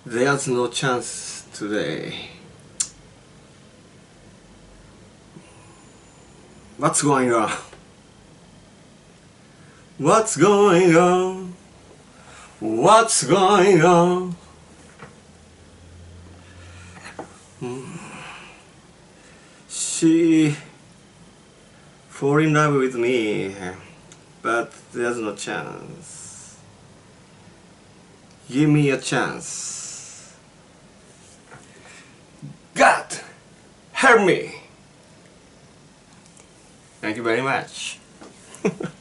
There's no chance today. What's going on? What's going on? What's going on? She fall in love with me, but there's no chance. Give me a chance. God, help me. Thank you very much.